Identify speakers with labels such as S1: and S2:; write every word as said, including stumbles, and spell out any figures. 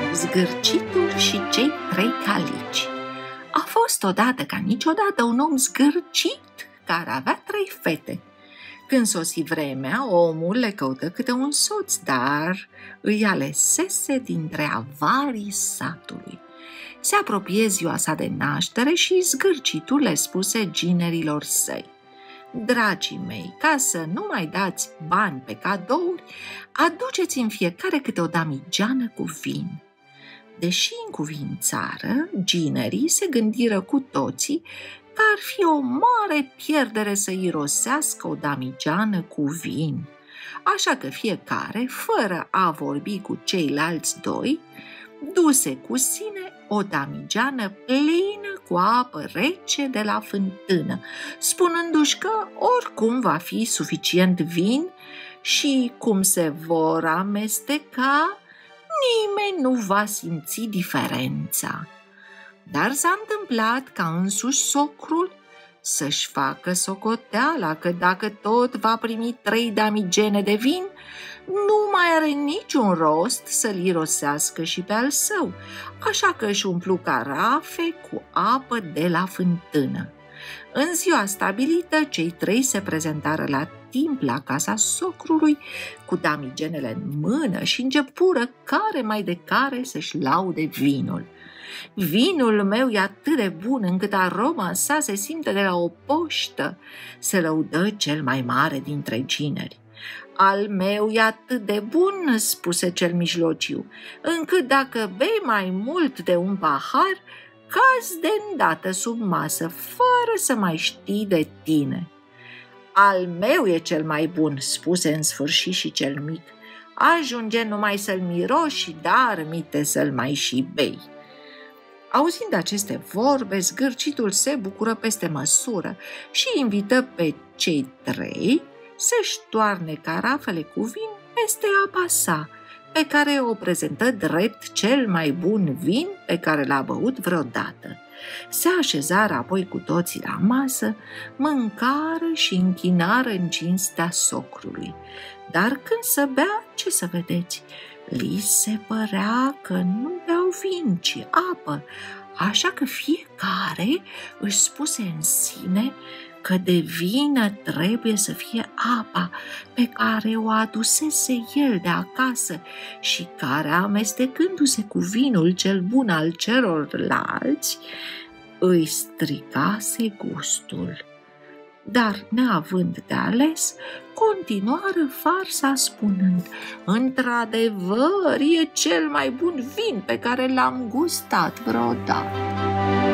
S1: Zgârcitul și cei trei calici. A fost odată ca niciodată un om zgârcit care avea trei fete. Când sosi vremea, omul le căută câte un soț, dar îi alesese dintre avarii satului. Se apropie ziua sa de naștere și zgârcitul le spuse ginerilor săi: dragii mei, ca să nu mai dați bani pe cadouri, aduceți în fiecare câte o damigeană cu vin. Deși în cuvințară, ginerii se gândiră cu toții că ar fi o mare pierdere să irosească o damigeană cu vin, așa că fiecare, fără a vorbi cu ceilalți doi, duse cu sine o damigeană plină cu apă rece de la fântână, spunându-și că oricum va fi suficient vin și cum se vor amesteca, nimeni nu va simți diferența. Dar s-a întâmplat ca însuși socrul să-și facă socoteala că dacă tot va primi trei damigene de vin, nu mai are niciun rost să-l irosească și pe al său, așa că își umplu carafe cu apă de la fântână. În ziua stabilită, cei trei se prezentară la timp la casa socrului cu damigenele în mână și începură care mai de care să-și laude vinul. Vinul meu e atât de bun încât aroma sa se simte de la o poștă, se lăudă cel mai mare dintre gineri. Al meu e atât de bun, spuse cel mijlociu, încât dacă bei mai mult de un pahar, cazi de îndată sub masă, fără să mai știi de tine. Al meu e cel mai bun, spuse în sfârșit și cel mic. Ajunge numai să-l miroși, dar mite să-l mai și bei. Auzind aceste vorbe, zgârcitul se bucură peste măsură și invită pe cei trei să-și toarne carafele cu vin peste apa sa, pe care o prezentă drept cel mai bun vin pe care l-a băut vreodată. Se așezară apoi cu toții la masă, mâncară și închinară în cinstea socrului. Dar când să bea, ce să vedeți? Li se părea că nu beau vin, ci apă, așa că fiecare își spuse în sine că de vină trebuie să fie apa pe care o adusese el de acasă și care, amestecându-se cu vinul cel bun al celorlalți, îi stricase gustul. Dar, neavând de ales, continuară farsa spunând: într-adevăr, e cel mai bun vin pe care l-am gustat vreodată.